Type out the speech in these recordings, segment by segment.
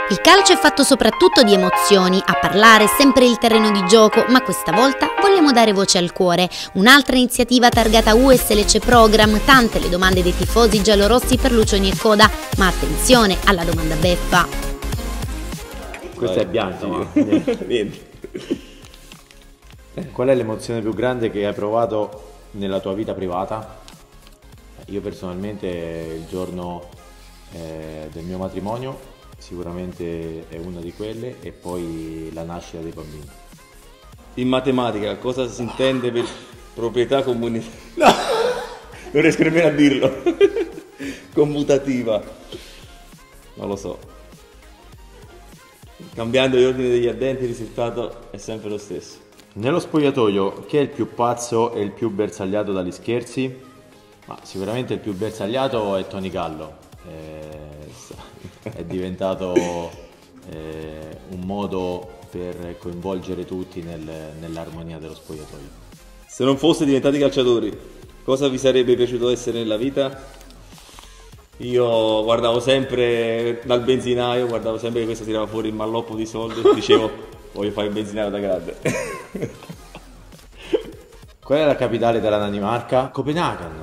Il calcio è fatto soprattutto di emozioni, a parlare è sempre il terreno di gioco, ma questa volta vogliamo dare voce al cuore. Un'altra iniziativa targata US Lecce Program, tante le domande dei tifosi giallorossi per Lucioni e Coda, ma attenzione alla domanda beffa. Questa è bianca, ma niente. Qual è l'emozione più grande che hai provato nella tua vita privata? Io personalmente il giorno del mio matrimonio sicuramente è una di quelle, e poi la nascita dei bambini. In matematica cosa si intende per proprietà comunitaria? No, non riesco nemmeno a dirlo. Commutativa, non lo so. Cambiando gli ordini degli addendi il risultato è sempre lo stesso. Nello spogliatoio chi è il più pazzo e il più bersagliato dagli scherzi? Ma sicuramente il più bersagliato è Tony Gallo. È diventato un modo per coinvolgere tutti nell'armonia dello spogliatoio. Se non foste diventati calciatori, cosa vi sarebbe piaciuto essere nella vita? Io guardavo sempre dal benzinaio, guardavo sempre che questo tirava fuori il malloppo di soldi, dicevo voglio fare il benzinaio da grande. Qual è la capitale della Danimarca? Copenaghen.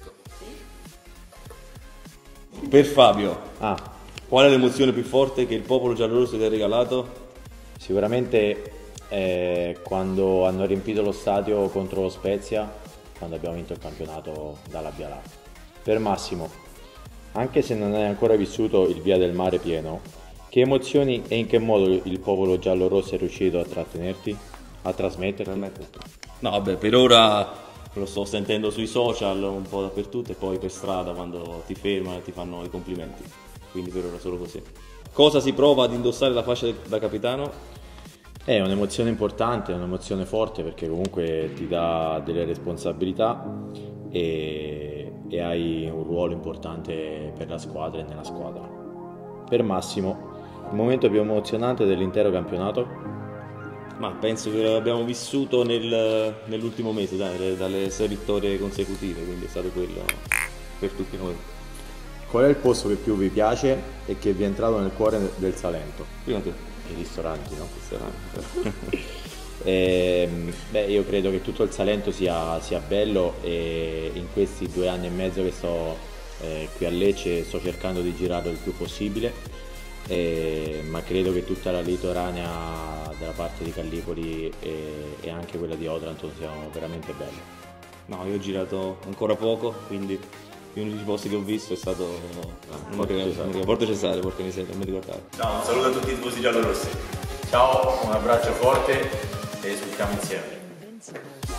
Per Fabio, qual è l'emozione più forte che il popolo giallorosso ti ha regalato? Sicuramente quando hanno riempito lo stadio contro lo Spezia, quando abbiamo vinto il campionato dalla Biala. Per Massimo, anche se non hai ancora vissuto il Via del Mare pieno, che emozioni e in che modo il popolo giallorosso è riuscito a trattenerti, a trasmetterti? No, vabbè, per ora lo sto sentendo sui social un po' dappertutto e poi per strada quando ti fermano e ti fanno i complimenti, quindi per ora solo così. Cosa si prova ad indossare la fascia da capitano? È un'emozione importante, è un'emozione forte, perché comunque ti dà delle responsabilità e hai un ruolo importante per la squadra e nella squadra. Per Massimo, il momento più emozionante dell'intero campionato? Ma penso che l'abbiamo vissuto nell'ultimo mese, dalle 6 vittorie consecutive, quindi è stato quello per tutti noi. Qual è il posto che più vi piace e che vi è entrato nel cuore del Salento? Prima tu. I ristoranti, no? Ristoranti. Io credo che tutto il Salento sia bello, e in questi 2 anni e mezzo che sto qui a Lecce sto cercando di girarlo il più possibile. Ma credo che tutta la litoranea della parte di Gallipoli e anche quella di Otranto siano veramente belle. No, io ho girato ancora poco, quindi gli unici posti che ho visto è stato Porto Cesare, Porto Cesare, non mi ricordavo. Ciao, un saluto a tutti i tifosi giallorossi. Ciao, un abbraccio forte e sfruttiamo insieme.